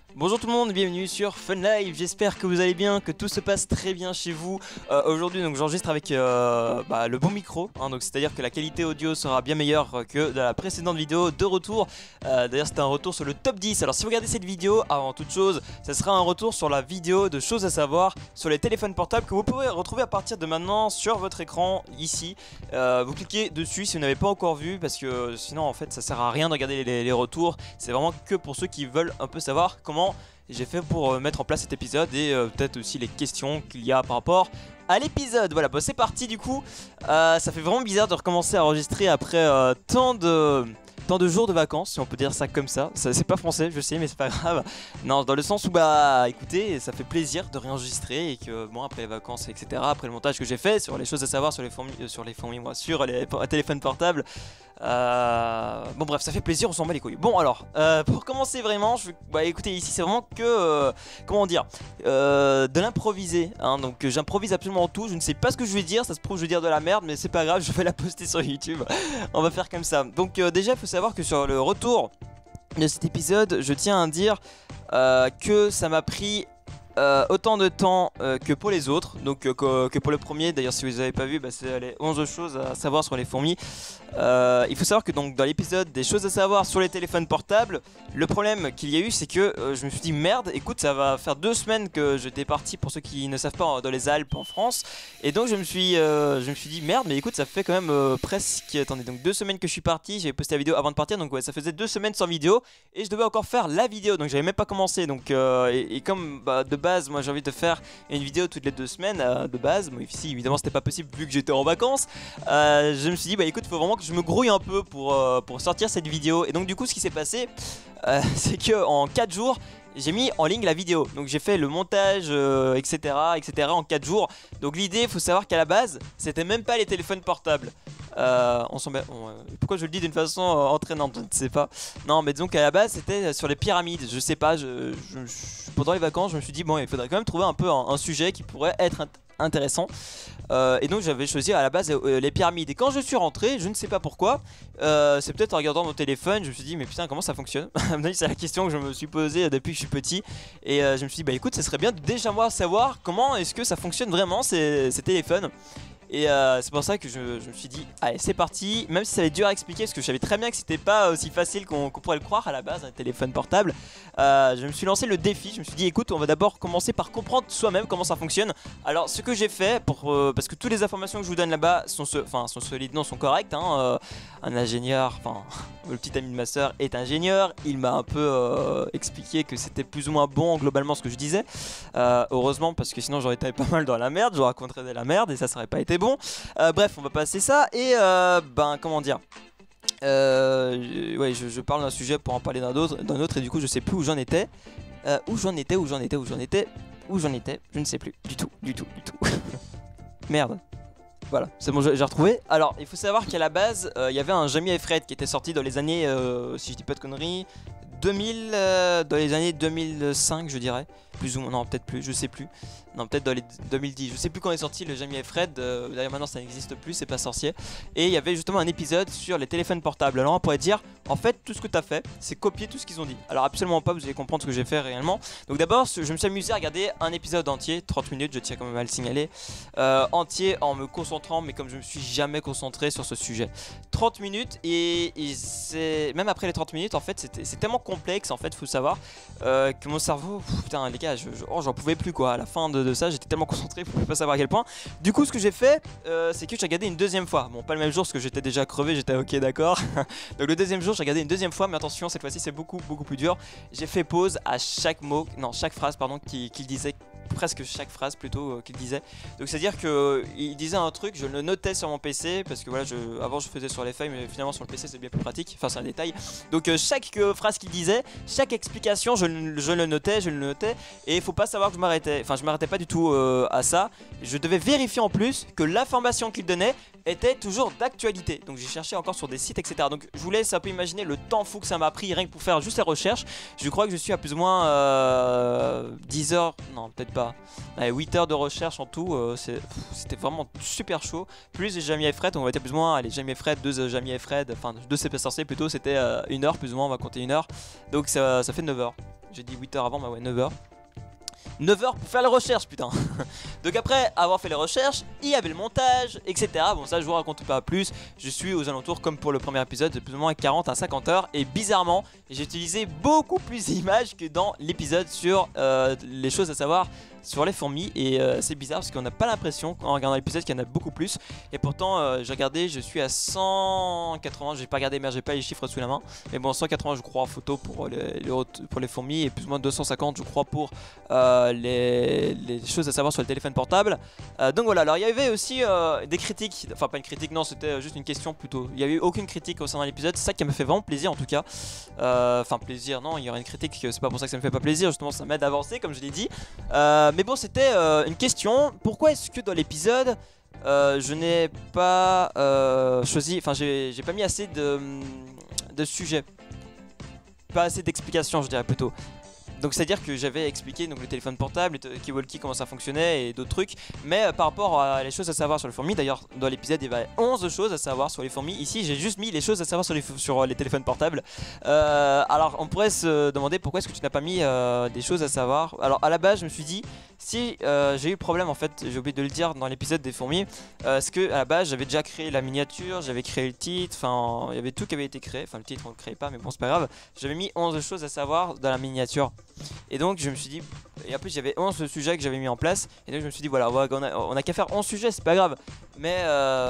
Bonjour tout le monde, bienvenue sur FunLive, j'espère que vous allez bien, que tout se passe très bien chez vous. Aujourd'hui donc j'enregistre avec le bon micro, hein, donc c'est à dire que la qualité audio sera bien meilleure que dans la précédente vidéo de retour. D'ailleurs c'était un retour sur le top 10, alors si vous regardez cette vidéo, avant toute chose, ça sera un retour sur la vidéo de choses à savoir sur les téléphones portables que vous pouvez retrouver à partir de maintenant sur votre écran ici. Vous cliquez dessus si vous n'avez pas encore vu, parce que sinon en fait ça sert à rien de regarder les retours, c'est vraiment que pour ceux qui veulent un peu savoir comment j'ai fait pour mettre en place cet épisode et peut-être aussi les questions qu'il y a par rapport à l'épisode. Voilà, bon, c'est parti du coup. Ça fait vraiment bizarre de recommencer à enregistrer après tant de jours de vacances, si on peut dire ça comme ça. C'est pas français, je sais, mais c'est pas grave. Non, dans le sens où bah écoutez, ça fait plaisir de réenregistrer et que bon, après les vacances, etc., après le montage que j'ai fait sur les choses à savoir sur les téléphones portables. Bon bref, ça fait plaisir, on s'en bat les couilles. Bon alors, pour commencer vraiment, écoutez, ici c'est vraiment que, comment dire, de l'improviser, hein, donc j'improvise absolument tout, je ne sais pas ce que je vais dire, ça se trouve je vais dire de la merde, mais c'est pas grave, je vais la poster sur YouTube, on va faire comme ça. Donc déjà il faut savoir que sur le retour de cet épisode, je tiens à dire que ça m'a pris autant de temps que pour les autres, donc que pour le premier. D'ailleurs si vous n'avez pas vu, c'est les 11 choses à savoir sur les fourmis. Il faut savoir que donc dans l'épisode des choses à savoir sur les téléphones portables, le problème qu'il y a eu c'est que je me suis dit merde, écoute, ça va faire 2 semaines que j'étais parti, pour ceux qui ne savent pas, dans les Alpes en France, et donc je me suis dit merde, mais écoute, ça fait quand même presque, attendez, donc 2 semaines que je suis parti, j'avais posté la vidéo avant de partir, donc ouais, ça faisait 2 semaines sans vidéo et je devais encore faire la vidéo, donc j'avais même pas commencé, donc et comme de base moi j'ai envie de faire une vidéo toutes les 2 semaines de base, moi ici évidemment c'était pas possible vu que j'étais en vacances, je me suis dit bah écoute, faut vraiment que je me grouille un peu pour sortir cette vidéo. Et donc du coup ce qui s'est passé c'est que en 4 jours j'ai mis en ligne la vidéo, donc j'ai fait le montage etc en 4 jours. Donc l'idée, il faut savoir qu'à la base c'était même pas les téléphones portables. Pourquoi je le dis d'une façon entraînante, je ne sais pas. Non mais disons qu'à la base c'était sur les pyramides. Je sais pas, pendant les vacances je me suis dit bon, il faudrait quand même trouver un peu un sujet qui pourrait être intéressant, et donc j'avais choisi à la base les pyramides. Et quand je suis rentré, je ne sais pas pourquoi, c'est peut-être en regardant mon téléphone, je me suis dit mais putain, comment ça fonctionne. C'est la question que je me suis posée depuis que je suis petit. Et je me suis dit bah écoute, ça serait bien de déjà moi savoir comment est-ce que ça fonctionne vraiment ces téléphones. Et c'est pour ça que je me suis dit allez, c'est parti, même si ça va être dur à expliquer, parce que je savais très bien que c'était pas aussi facile qu'on pourrait le croire à la base, un téléphone portable. Je me suis lancé le défi, je me suis dit écoute, on va d'abord commencer par comprendre soi-même comment ça fonctionne. Alors ce que j'ai fait, parce que toutes les informations que je vous donne là-bas sont solides, non, sont correctes, hein, un ingénieur, enfin le petit ami de ma soeur est ingénieur, il m'a un peu expliqué que c'était plus ou moins bon globalement ce que je disais, heureusement, parce que sinon j'aurais été pas mal dans la merde, je raconterais de la merde et ça serait pas été bon. Bref, on va passer ça et comment dire, ouais, je parle d'un sujet pour en parler d'un autre et du coup je sais plus où j'en étais, je ne sais plus du tout. Merde. Voilà, c'est bon, j'ai retrouvé. Alors, il faut savoir qu'à la base, il y avait un Jamie et Fred qui était sorti dans les années, si je dis pas de conneries, 2000, dans les années 2005 je dirais, plus ou moins, non peut-être plus, je sais plus, non peut-être dans les 2010, je sais plus quand est sorti le Jamie et Fred, d'ailleurs maintenant ça n'existe plus, c'est pas sorcier. Et il y avait justement un épisode sur les téléphones portables, alors on pourrait dire, en fait tout ce que t'as fait, c'est copier tout ce qu'ils ont dit. Alors absolument pas, vous allez comprendre ce que j'ai fait réellement. Donc d'abord, je me suis amusé à regarder un épisode entier, 30 minutes, je tiens quand même à le signaler, entier en me concentrant, mais comme je me suis jamais concentré sur ce sujet. 30 minutes et c'est... Même après les 30 minutes, en fait, c'est tellement complexe, en fait, faut savoir, que mon cerveau, putain les gars, j'en pouvais plus quoi. À la fin de ça, j'étais tellement concentré, je pouvais pas savoir à quel point. Du coup, ce que j'ai fait, c'est que j'ai regardé une deuxième fois. Bon, pas le même jour parce que j'étais déjà crevé, j'étais ok d'accord. Donc le deuxième jour, j'ai regardé une deuxième fois, mais attention, cette fois-ci c'est beaucoup plus dur. J'ai fait pause à chaque mot, non, chaque phrase pardon, qu'il disait. Presque chaque phrase plutôt qu'il disait. Donc c'est à dire que il disait un truc, je le notais sur mon PC parce que voilà, avant je faisais sur les feuilles, mais finalement sur le PC c'est bien plus pratique, enfin c'est un détail. Donc chaque phrase qu'il disait, chaque explication je le notais, et il faut pas savoir que je m'arrêtais, enfin je m'arrêtais pas du tout à ça. Je devais vérifier en plus que l'information qu'il donnait était toujours d'actualité. Donc j'ai cherché encore sur des sites, etc. Donc je vous laisse un peu imaginer le temps fou que ça m'a pris rien que pour faire juste la recherche. Je crois que je suis à plus ou moins 10 heures, non peut-être pas, 8 heures de recherche en tout. C'était vraiment super chaud. Plus les Jamie et Fred, on va être plus ou moins, allez, Jamie et Fred, 2 Jamie et Fred, enfin 2 CP sorciers plutôt, c'était 1 heure plus ou moins, on va compter 1 heure. Donc ça fait 9 heures. j'ai dit 8 h avant, bah ouais 9 h. 9 h pour faire les recherches, putain. Donc après avoir fait les recherches, il y avait le montage, etc. Bon, ça je vous raconte pas plus. Je suis aux alentours, comme pour le premier épisode, de plus ou moins 40 à 50 heures. Et bizarrement, j'ai utilisé beaucoup plus d'images que dans l'épisode sur les choses à savoir sur les fourmis. Et c'est bizarre parce qu'on n'a pas l'impression, en regardant l'épisode, qu'il y en a beaucoup plus. Et pourtant, j'ai regardé, je suis à 180. J'ai pas regardé, mais j'ai pas les chiffres sous la main. Mais bon, 180 je crois en photo pour les fourmis. Et plus ou moins 250 je crois pour les choses à savoir sur le téléphone portable. Donc voilà, alors il y avait aussi des critiques, enfin pas une critique, non, c'était juste une question plutôt. Il n'y a eu aucune critique concernant l'épisode, c'est ça qui me fait vraiment plaisir en tout cas. Enfin plaisir, non, il y aurait une critique, c'est pas pour ça que ça me fait pas plaisir, justement ça m'aide à avancer comme je l'ai dit. Mais bon, c'était une question, pourquoi est-ce que dans l'épisode je n'ai pas choisi, enfin j'ai pas mis assez de sujets, pas assez d'explications je dirais plutôt. Donc c'est à dire que j'avais expliqué donc, le téléphone portable, le Kiwalkie, comment ça fonctionnait et d'autres trucs. Mais par rapport à les choses à savoir sur les fourmis, d'ailleurs dans l'épisode il y avait 11 choses à savoir sur les fourmis. Ici j'ai juste mis les choses à savoir sur les téléphones portables. Alors on pourrait se demander pourquoi est-ce que tu n'as pas mis des choses à savoir. Alors à la base je me suis dit, si j'ai eu le problème en fait, j'ai oublié de le dire dans l'épisode des fourmis, parce que à la base j'avais déjà créé la miniature, j'avais créé le titre, enfin il y avait tout qui avait été créé. Enfin le titre on le créait pas mais bon c'est pas grave. J'avais mis 11 choses à savoir dans la miniature. Et donc je me suis dit, et en plus j'avais 11 sujets que j'avais mis en place. Et donc je me suis dit voilà, on a qu'à faire 11 sujets, c'est pas grave. Mais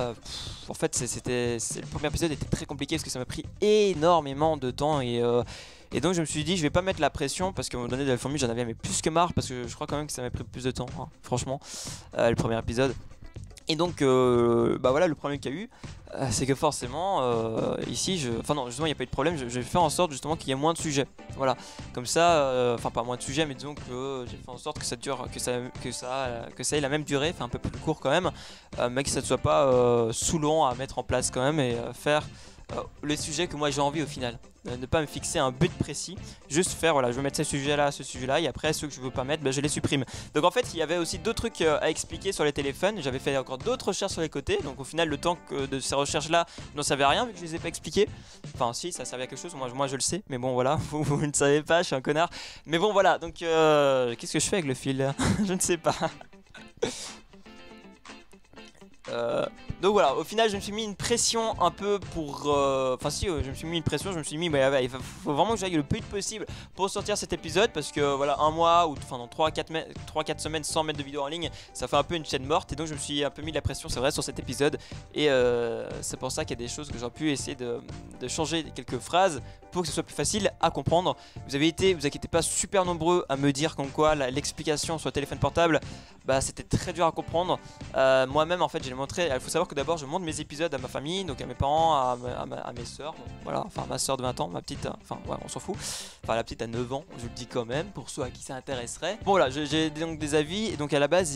en fait le premier épisode était très compliqué parce que ça m'a pris énormément de temps. Et donc je me suis dit je vais pas mettre la pression parce qu'à un moment donné de la fourmi j'en avais mais plus que marre. Parce que je crois quand même que ça m'a pris plus de temps hein, franchement le premier épisode. Et donc bah voilà, le problème qu'il y a eu c'est que forcément ici enfin non justement il n'y a pas eu de problème, je vais faire en sorte justement qu'il y ait moins de sujets. Voilà, comme ça, enfin pas moins de sujets mais disons que j'ai fait en sorte que ça dure, que ça ait la même durée, enfin un peu plus court quand même, mais que ça ne soit pas sous long à mettre en place quand même et faire les sujets que moi j'ai envie au final. Ne pas me fixer un but précis, juste faire voilà, je vais mettre ce sujet là et après ceux que je veux pas mettre, bah, je les supprime. Donc en fait il y avait aussi d'autres trucs à expliquer sur les téléphones, j'avais fait encore d'autres recherches sur les côtés, donc au final le temps de ces recherches là n'en servait à rien vu que je les ai pas expliquées. Enfin si, ça servait à quelque chose, moi je le sais, mais bon voilà, vous ne savez pas, je suis un connard. Mais bon voilà, donc qu'est-ce que je fais avec le fil là? Je ne sais pas. Donc voilà, au final je me suis mis une pression un peu pour... Enfin si, je me suis mis une pression, je me suis mis bah, il faut vraiment que j'aille le plus vite possible pour sortir cet épisode. Parce que voilà, un mois ou enfin dans 3-4 semaines sans mettre de vidéo en ligne, ça fait un peu une chaîne morte. Et donc je me suis un peu mis de la pression, c'est vrai, sur cet épisode. Et c'est pour ça qu'il y a des choses que j'aurais pu essayer de changer quelques phrases pour que ce soit plus facile à comprendre. Vous avez été, vous inquiétez pas, super nombreux à me dire comme quoi l'explication sur le téléphone portable, bah c'était très dur à comprendre. Moi-même en fait j'ai montré, il faut savoir que d'abord je montre mes épisodes à ma famille, donc à mes parents, à mes soeurs, bon, voilà, enfin ma soeur de 20 ans, ma petite, enfin ouais on s'en fout, enfin la petite a 9 ans, je le dis quand même, pour ceux à qui ça intéresserait. Bon voilà, j'ai donc des avis, et donc à la base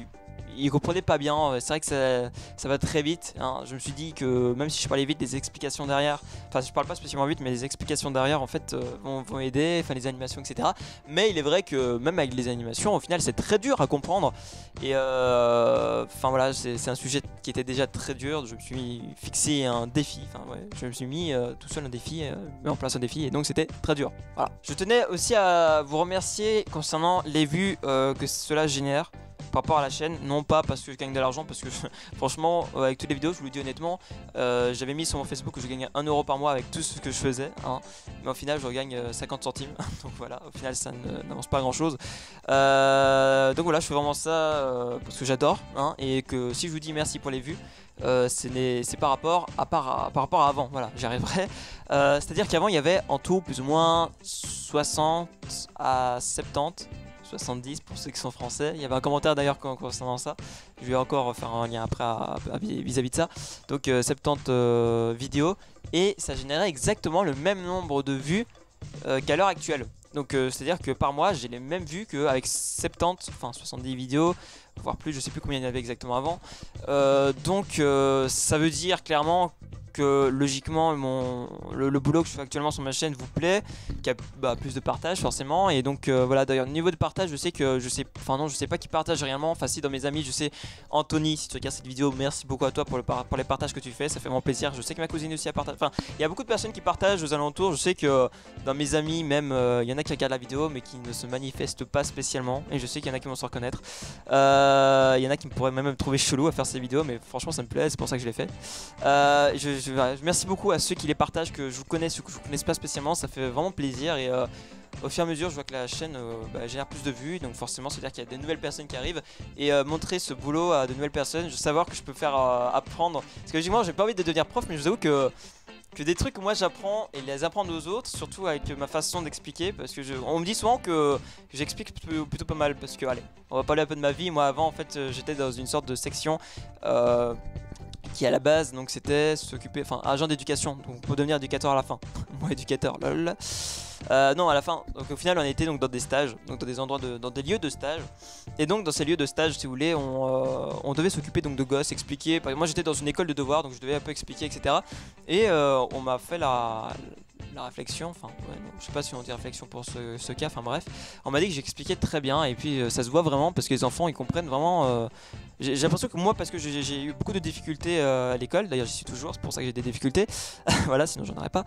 il comprenait pas bien, c'est vrai que ça va très vite hein. Je me suis dit que même si je parlais vite, des explications derrière, enfin je parle pas spécialement vite mais les explications derrière en fait vont aider, enfin les animations etc. Mais il est vrai que même avec les animations au final c'est très dur à comprendre. Et enfin voilà, c'est un sujet qui était déjà très dur. Je me suis fixé un défi, enfin ouais, je me suis mis tout seul un défi, mis en place un défi et donc c'était très dur. Voilà. Je tenais aussi à vous remercier concernant les vues que cela génère par rapport à la chaîne, non pas parce que je gagne de l'argent, parce que franchement avec toutes les vidéos je vous le dis honnêtement, j'avais mis sur mon Facebook que je gagnais 1 euro par mois avec tout ce que je faisais hein, mais au final je regagne 50 centimes donc voilà, au final ça n'avance pas grand chose. Donc voilà, je fais vraiment ça parce que j'adore hein, et que si je vous dis merci pour les vues, c'est par rapport à avant, voilà, j'y arriverai. C'est à dire qu'avant il y avait en tout plus ou moins 60 à 70 70 pour ceux qui sont français. Il y avait un commentaire d'ailleurs concernant ça. Je vais encore faire un lien après vis-à-vis de ça. Donc 70 vidéos et ça générait exactement le même nombre de vues qu'à l'heure actuelle. Donc c'est à dire que par mois j'ai les mêmes vues qu'avec 70, enfin 70 vidéos, voire plus, je sais plus combien il y en avait exactement avant. Donc ça veut dire clairement que logiquement le boulot que je fais actuellement sur ma chaîne vous plaît, qu'il y a plus de partage forcément. Et donc voilà, d'ailleurs niveau de partage je sais que je sais pas qui partage réellement. Enfin si, dans mes amis je sais, Anthony, si tu regardes cette vidéo, merci beaucoup à toi pour les partages que tu fais, ça fait vraiment plaisir. Je sais que ma cousine aussi a partagé, enfin il y a beaucoup de personnes qui partagent aux alentours. Je sais que dans mes amis même il y en a qui regardent la vidéo mais qui ne se manifestent pas spécialement, et je sais qu'il y en a qui vont se reconnaître. Il y en a qui me pourraient même me trouver chelou à faire ces vidéos, mais franchement ça me plaît, c'est pour ça que je l'ai fait. Merci beaucoup à ceux qui les partagent, que je vous connaisse ou que je vous connaisse pas spécialement, ça fait vraiment plaisir. Et au fur et à mesure je vois que la chaîne génère plus de vues, donc forcément c'est à dire qu'il y a de nouvelles personnes qui arrivent, et montrer ce boulot à de nouvelles personnes, je veux savoir que je peux faire apprendre, parce que logiquement j'ai pas envie de devenir prof, mais je vous avoue que des trucs que moi j'apprends et les apprendre aux autres, surtout avec ma façon d'expliquer, parce que on me dit souvent que j'explique plutôt pas mal, parce que allez, on va parler un peu de ma vie. Moi avant en fait j'étais dans une sorte de section qui à la base donc c'était s'occuper, enfin agent d'éducation, donc pour devenir éducateur à la fin. Moi éducateur, lol. Non, à la fin, donc au final on était donc dans des stages, donc dans des endroits dans des lieux de stage. Et donc dans ces lieux de stage, si vous voulez, on devait s'occuper donc de gosses, expliquer. Moi j'étais dans une école de devoirs, donc je devais un peu expliquer, etc. Et on m'a fait la réflexion, enfin ouais, non, je sais pas si on dit réflexion pour ce cas, enfin bref, on m'a dit que j'expliquais très bien, et puis ça se voit vraiment parce que les enfants ils comprennent vraiment. J'ai l'impression que moi, parce que j'ai eu beaucoup de difficultés à l'école, d'ailleurs j'y suis toujours, c'est pour ça que j'ai des difficultés, voilà, sinon j'en aurais pas.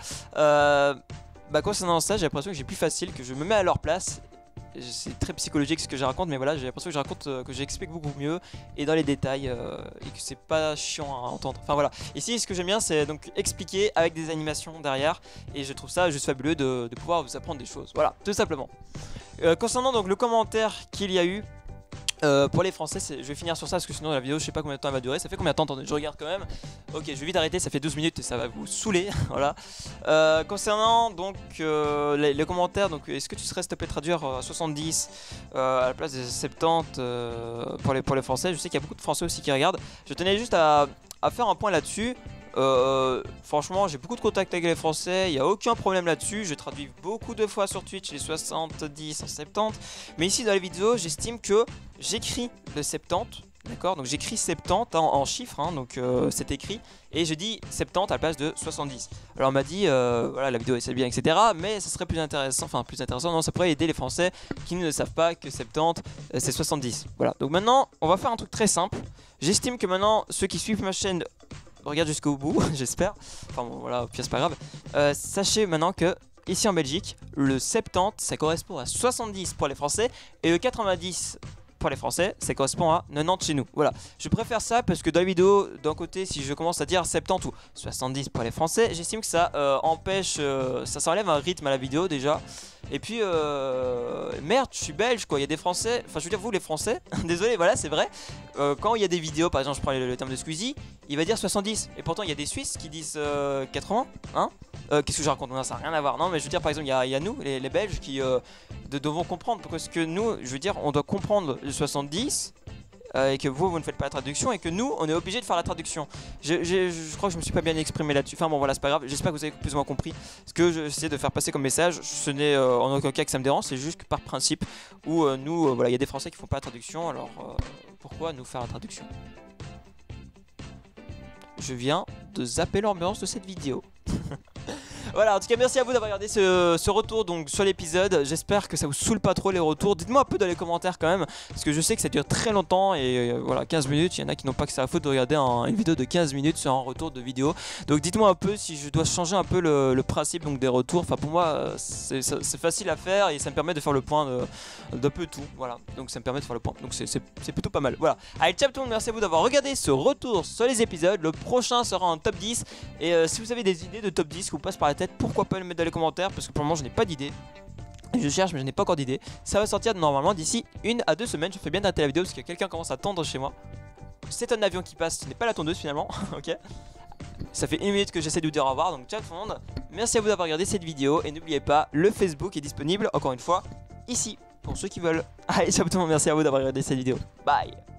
Concernant ça, j'ai l'impression que j'ai plus facile, que je me mets à leur place. C'est très psychologique ce que je raconte, mais voilà, j'ai l'impression que je raconte, que j'explique beaucoup mieux et dans les détails, et que c'est pas chiant à entendre. Enfin voilà. Ici, ce que j'aime bien, c'est donc expliquer avec des animations derrière, et je trouve ça juste fabuleux de pouvoir vous apprendre des choses. Voilà, tout simplement. Concernant donc le commentaire qu'il y a eu. Pour les Français, je vais finir sur ça parce que sinon la vidéo je sais pas combien de temps elle va durer. Ça fait combien de temps? Attendez, je regarde quand même. Ok, je vais vite arrêter, ça fait 12 minutes et ça va vous saouler. Voilà. Concernant donc les commentaires, donc est-ce que tu serais s'il te plaît traduire 70 à la place des 70 pour les Français? Je sais qu'il y a beaucoup de Français aussi qui regardent. Je tenais juste à faire un point là-dessus. Franchement j'ai beaucoup de contacts avec les Français, il n'y a aucun problème là-dessus. Je traduis beaucoup de fois sur Twitch les 70 en 70. Mais ici dans les vidéos j'estime que j'écris le 70. D'accord, donc j'écris 70 en chiffres, hein, donc c'est écrit, et je dis 70 à la place de 70. Alors on m'a dit, voilà, la vidéo est bien, etc. Mais ça serait plus intéressant, non, ça pourrait aider les Français qui ne savent pas que 70 c'est 70. Voilà, donc maintenant on va faire un truc très simple. J'estime que maintenant ceux qui suivent ma chaîne regarde jusqu'au bout, j'espère. Enfin bon, voilà, au pire c'est pas grave. Sachez maintenant que ici en Belgique, le 70 ça correspond à 70 pour les Français, et le 90 pour les Français ça correspond à 90 chez nous. Voilà, je préfère ça parce que dans la vidéo, d'un côté, si je commence à dire 70 ou 70 pour les Français, j'estime que ça empêche, ça s'enlève un rythme à la vidéo déjà. Et puis merde, je suis belge quoi, il y a des Français, enfin je veux dire vous les Français, désolé, voilà c'est vrai, quand il y a des vidéos, par exemple je prends le terme de Squeezie, il va dire 70, et pourtant il y a des Suisses qui disent 80, hein. Qu'est-ce que je raconte? Non, ça n'a rien à voir, non mais je veux dire par exemple il y a nous, les Belges qui devons comprendre, parce que nous, je veux dire, on doit comprendre le 70, et que vous ne faites pas la traduction, et que nous on est obligé de faire la traduction. Je crois que je me suis pas bien exprimé là-dessus. Enfin bon voilà, c'est pas grave, j'espère que vous avez plus ou moins compris ce que j'essaie de faire passer comme message. Ce n'est en aucun cas que ça me dérange, c'est juste que par principe où nous, voilà, il y a des Français qui font pas la traduction, alors pourquoi nous faire la traduction? Je viens de zapper l'ambiance de cette vidéo. Voilà, en tout cas merci à vous d'avoir regardé ce retour donc sur l'épisode. J'espère que ça vous saoule pas trop les retours. Dites-moi un peu dans les commentaires quand même, parce que je sais que ça dure très longtemps. Et voilà, 15 minutes, il y en a qui n'ont pas que ça à foutre de regarder une vidéo de 15 minutes sur un retour de vidéo. Donc dites-moi un peu si je dois changer un peu le principe donc des retours. Enfin pour moi c'est facile à faire, et ça me permet de faire le point de peu tout. Voilà, donc ça me permet de faire le point, donc c'est plutôt pas mal. Voilà, allez ciao tout le monde, merci à vous d'avoir regardé ce retour sur les épisodes. Le prochain sera un top 10. Et si vous avez des idées de top 10 qui vous passent par la tête, pourquoi pas le mettre dans les commentaires, parce que pour le moment je n'ai pas d'idée. Je cherche mais je n'ai pas encore d'idée. Ça va sortir normalement d'ici 1 à 2 semaines. Je fais bien d'arrêter la vidéo parce que quelqu'un commence à tondre chez moi. C'est un avion qui passe, ce n'est pas la tondeuse finalement. Ok. Ça fait 1 minute que j'essaie de vous dire au revoir, donc ciao tout le monde. Merci à vous d'avoir regardé cette vidéo, et n'oubliez pas, le Facebook est disponible encore une fois ici pour ceux qui veulent. Allez ciao tout le monde, merci à vous d'avoir regardé cette vidéo. Bye.